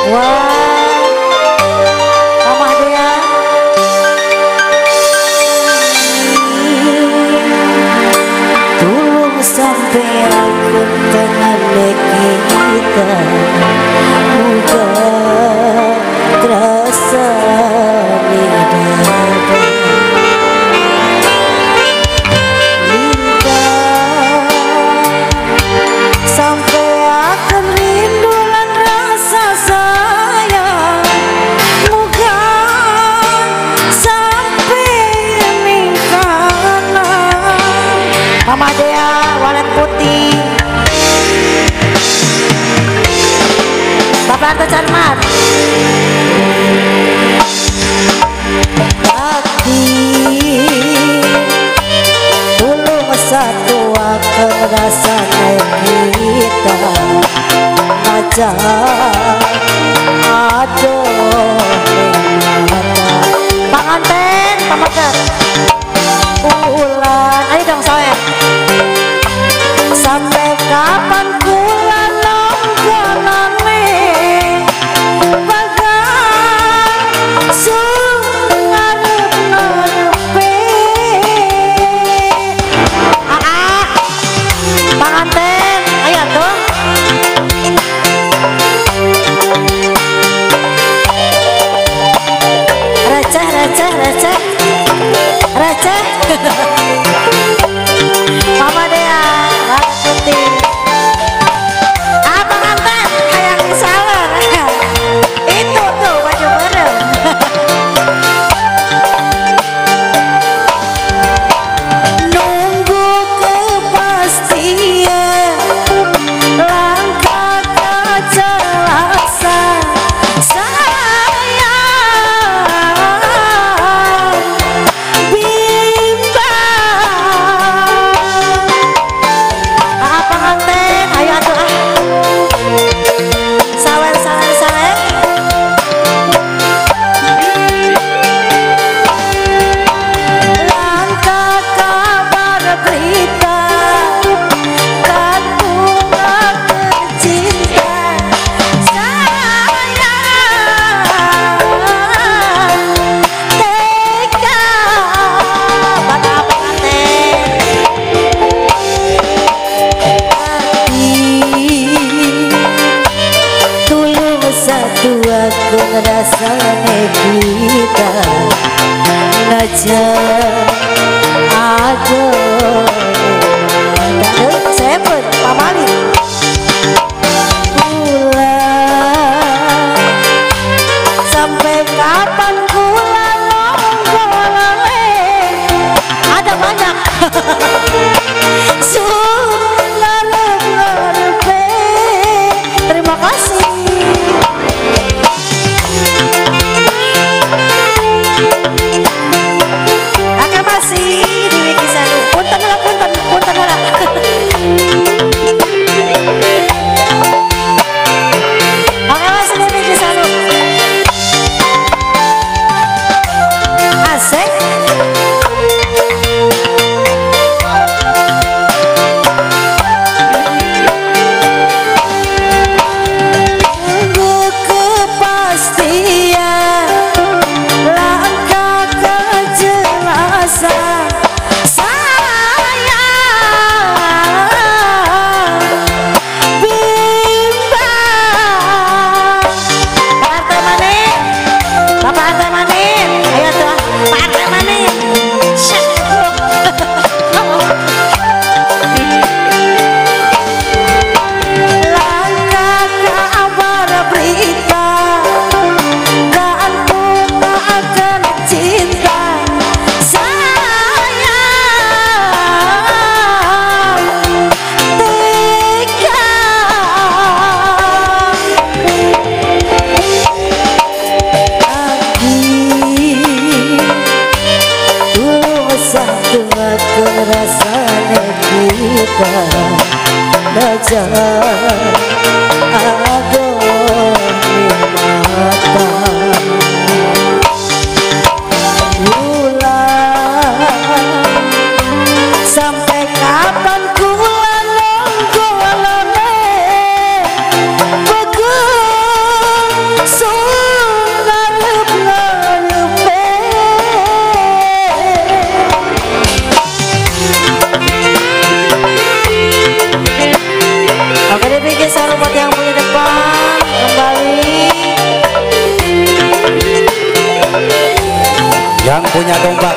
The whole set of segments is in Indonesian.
Wah, Mama Dea. Tulung sampai aku tangan kita muka terasa Mama Dea walet putih Bapak Anto Carmat Tapi tulung satu akan rasanya kita aja aduh panganten pamakan ulan ayo dong soalnya sampai kapan kula nongkolane bagai sungarep-ngarepe panganten ayo tuh receh Mama Dea walet putih apa nganten kayak misalnya itu tuh baju bareng nunggu kepastian langkah kejelasan rasanya kita ngajak aduh sebut pamali pulang sampai kapan kula nongkolane ada banyak sungarep-ngarepe terima kasih. Di Wiki Sanu, punten lah.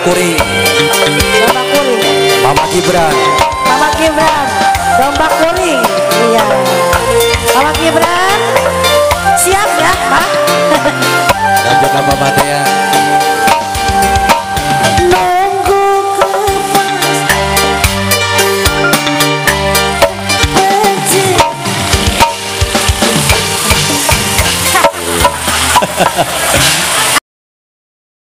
kuring. Domba kuring. Mama Gibran. Mama Gibran. Domba kuring. Iya. Mama Gibran. Siap ya, Pak? Dan juga Mama Tia. Nunggu kepas.